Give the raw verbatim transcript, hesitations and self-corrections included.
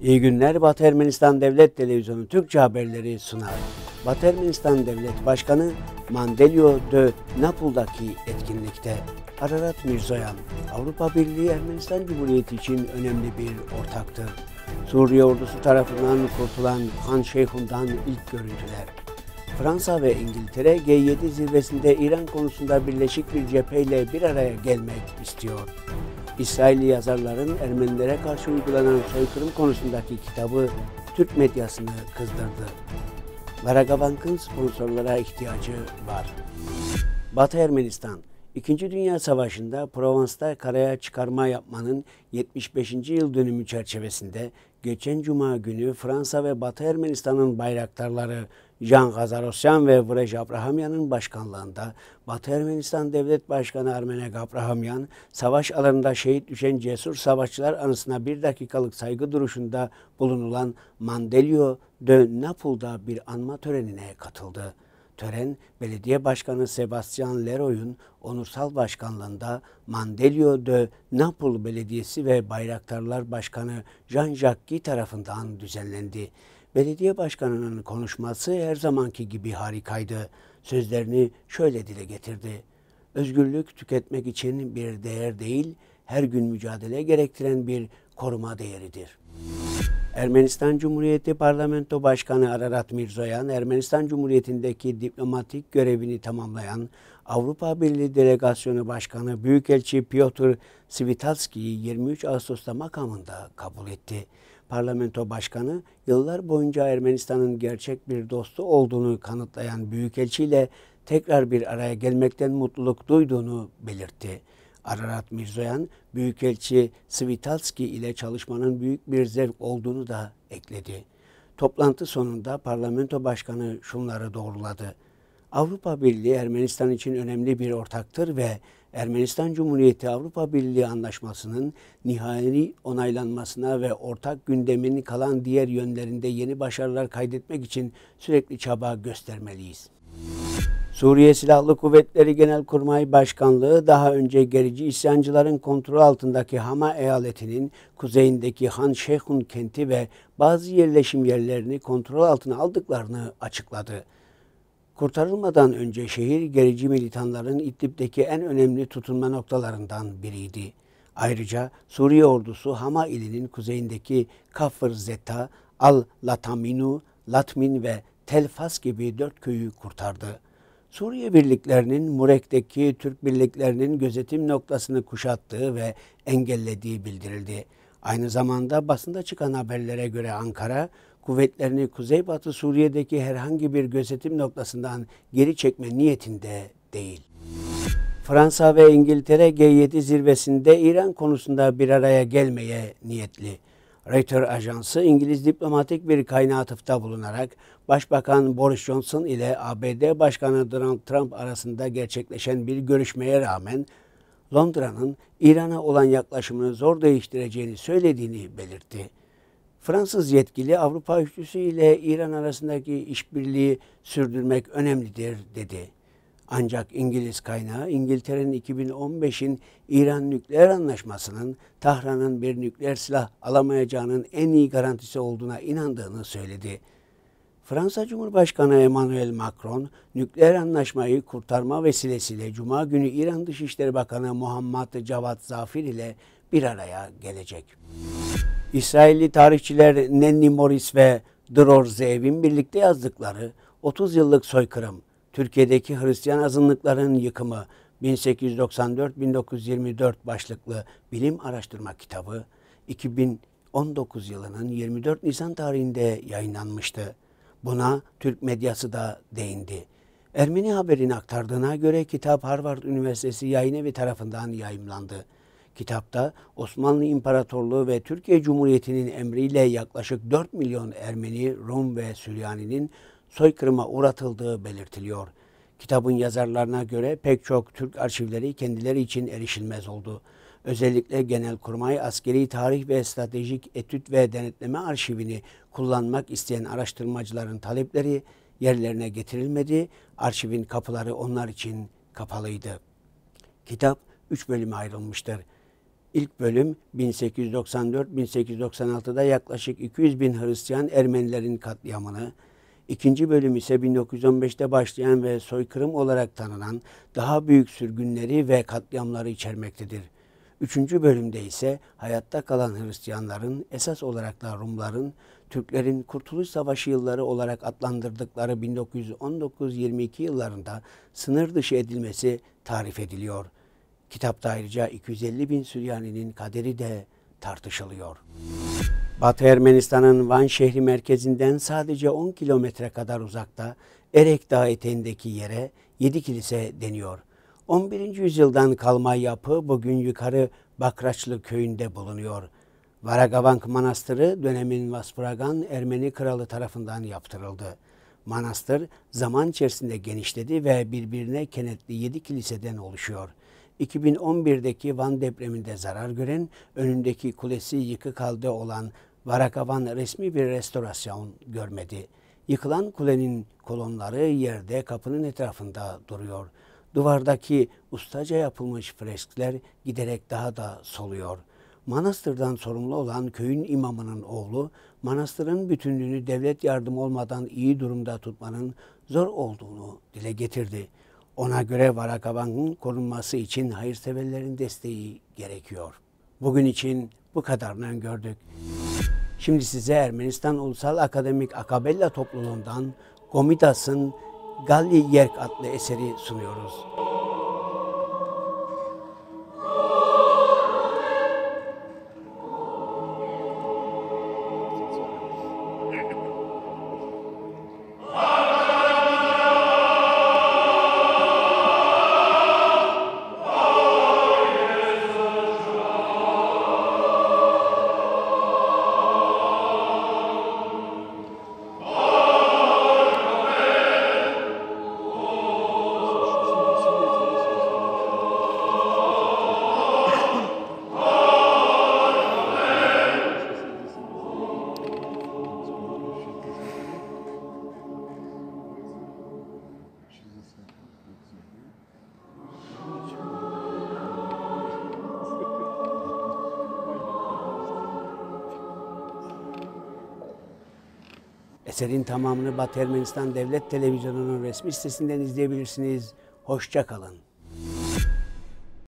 İyi günler. Batı Ermenistan Devlet Televizyonu Türkçe haberleri sunar. Batı Ermenistan Devlet Başkanı Mandelio de Napul'daki etkinlikte Ararat Mirzoyan, Avrupa Birliği Ermenistan Cumhuriyeti için önemli bir ortaktır. Suriye ordusu tarafından kurtulan Han Şeyhun'dan ilk görüntüler. Fransa ve İngiltere G yedi zirvesinde İran konusunda birleşik bir cepheyle bir araya gelmek istiyor. İsrailli yazarların Ermenilere karşı uygulanan soykırım konusundaki kitabı Türk medyasını kızdırdı. Varagabank'ın sponsorlara ihtiyacı var. Batı Ermenistan, İkinci Dünya Savaşı'nda Provence'da karaya çıkarma yapmanın yetmiş beşinci yıl dönümü çerçevesinde geçen Cuma günü Fransa ve Batı Ermenistan'ın bayraktarları Jean Gazarosyan ve Vrej Abrahamyan'ın başkanlığında Batı Ermenistan Devlet Başkanı Armenek Abrahamyan, savaş alanında şehit düşen cesur savaşçılar anısına bir dakikalık saygı duruşunda bulunulan Mandelio de Napul'da bir anma törenine katıldı. Tören, Belediye Başkanı Sebastian Leroy'un onursal başkanlığında Mandelio de Naples Belediyesi ve Bayraktarlar Başkanı Jean-Jacques Guy tarafından düzenlendi. Belediye Başkanı'nın konuşması her zamanki gibi harikaydı. Sözlerini şöyle dile getirdi. Özgürlük tüketmek için bir değer değil, her gün mücadele gerektiren bir koruma değeridir. Ermenistan Cumhuriyeti Parlamento Başkanı Ararat Mirzoyan, Ermenistan Cumhuriyeti'ndeki diplomatik görevini tamamlayan Avrupa Birliği Delegasyonu Başkanı Büyükelçi Piotr Svitalski'yi yirmi üç Ağustos'ta makamında kabul etti. Parlamento Başkanı, yıllar boyunca Ermenistan'ın gerçek bir dostu olduğunu kanıtlayan Büyükelçi ile tekrar bir araya gelmekten mutluluk duyduğunu belirtti. Ararat Mirzoyan, Büyükelçi Svitalski ile çalışmanın büyük bir zevk olduğunu da ekledi. Toplantı sonunda Parlamento Başkanı şunları doğruladı. Avrupa Birliği Ermenistan için önemli bir ortaktır ve Ermenistan Cumhuriyeti Avrupa Birliği Anlaşması'nın nihai onaylanmasına ve ortak gündemin kalan diğer yönlerinde yeni başarılar kaydetmek için sürekli çaba göstermeliyiz. Suriye Silahlı Kuvvetleri Genelkurmay Başkanlığı daha önce gerici isyancıların kontrol altındaki Hama eyaletinin kuzeyindeki Han Şeyhun kenti ve bazı yerleşim yerlerini kontrol altına aldıklarını açıkladı. Kurtarılmadan önce şehir gerici militanların İdlib'deki en önemli tutunma noktalarından biriydi. Ayrıca Suriye ordusu Hama ilinin kuzeyindeki Kafr Zeta, Al-Lataminu, Latmin ve Tel Fas gibi dört köyü kurtardı. Suriye birliklerinin Murek'teki Türk birliklerinin gözetim noktasını kuşattığı ve engellediği bildirildi. Aynı zamanda basında çıkan haberlere göre Ankara, kuvvetlerini Kuzeybatı Suriye'deki herhangi bir gözetim noktasından geri çekme niyetinde değil. Fransa ve İngiltere G yedi zirvesinde İran konusunda bir araya gelmeye niyetli. Reuters ajansı İngiliz diplomatik bir kaynağı atıfta bulunarak Başbakan Boris Johnson ile A B D Başkanı Donald Trump arasında gerçekleşen bir görüşmeye rağmen Londra'nın İran'a olan yaklaşımını zor değiştireceğini söylediğini belirtti. Fransız yetkili Avrupa üçlüsü ile İran arasındaki işbirliği sürdürmek önemlidir dedi. Ancak İngiliz kaynağı İngiltere'nin iki bin on beşin İran nükleer anlaşmasının Tahran'ın bir nükleer silah alamayacağının en iyi garantisi olduğuna inandığını söyledi. Fransa Cumhurbaşkanı Emmanuel Macron, nükleer anlaşmayı kurtarma vesilesiyle Cuma günü İran Dışişleri Bakanı Muhammad Javad Zarif ile bir araya gelecek. İsrailli tarihçiler Nenni Morris ve Dror Zeev'in birlikte yazdıkları otuz yıllık soykırım, Türkiye'deki Hristiyan azınlıkların yıkımı bin sekiz yüz doksan dört bin dokuz yüz yirmi dört başlıklı bilim araştırma kitabı iki bin on dokuz yılının yirmi dört Nisan tarihinde yayınlanmıştı. Buna Türk medyası da değindi. Ermeni Haber'in aktardığına göre kitap Harvard Üniversitesi Yayınevi tarafından yayımlandı. Kitapta Osmanlı İmparatorluğu ve Türkiye Cumhuriyeti'nin emriyle yaklaşık dört milyon Ermeni, Rum ve Süryani'nin soykırıma uğratıldığı belirtiliyor. Kitabın yazarlarına göre pek çok Türk arşivleri kendileri için erişilmez oldu. Özellikle Genelkurmay Askeri Tarih ve Stratejik Etüt ve Denetleme Arşivini kullanmak isteyen araştırmacıların talepleri yerlerine getirilmedi. Arşivin kapıları onlar için kapalıydı. Kitap üç bölüme ayrılmıştır. İlk bölüm bin sekiz yüz doksan dört bin sekiz yüz doksan altıda yaklaşık iki yüz bin Hristiyan Ermenilerin katliamını, ikinci bölüm ise bin dokuz yüz on beşte başlayan ve soykırım olarak tanınan daha büyük sürgünleri ve katliamları içermektedir. Üçüncü bölümde ise hayatta kalan Hristiyanların, esas olarak da Rumların, Türklerin Kurtuluş Savaşı yılları olarak adlandırdıkları bin dokuz yüz on dokuz yirmi iki yıllarında sınır dışı edilmesi tarif ediliyor. Kitapta ayrıca iki yüz elli bin Süryaninin kaderi de tartışılıyor. Batı Ermenistan'ın Van şehri merkezinden sadece on kilometre kadar uzakta Erek Dağı eteğindeki yere Yedi Kilise deniyor. on birinci yüzyıldan kalma yapı bugün Yukarı Bakraçlı köyünde bulunuyor. Varagavank Manastırı dönemin Vaspuragan Ermeni kralı tarafından yaptırıldı. Manastır zaman içerisinde genişledi ve birbirine kenetli yedi kiliseden oluşuyor. iki bin on birdeki Van depreminde zarar gören, önündeki kulesi yıkık halde olan Varagavan resmi bir restorasyon görmedi. Yıkılan kulenin kolonları yerde kapının etrafında duruyor. Duvardaki ustaca yapılmış freskler giderek daha da soluyor. Manastırdan sorumlu olan köyün imamının oğlu, manastırın bütünlüğünü devlet yardımı olmadan iyi durumda tutmanın zor olduğunu dile getirdi. Ona göre Varagavan'ın korunması için hayırseverlerin desteği gerekiyor. Bugün için bu kadarını gördük. Şimdi size Ermenistan Ulusal Akademik Akabella topluluğundan Gomidas'ın Galli Yerk adlı eseri sunuyoruz. Eserin tamamını Batı Ermenistan Devlet Televizyonu'nun resmi sitesinden izleyebilirsiniz. Hoşça kalın.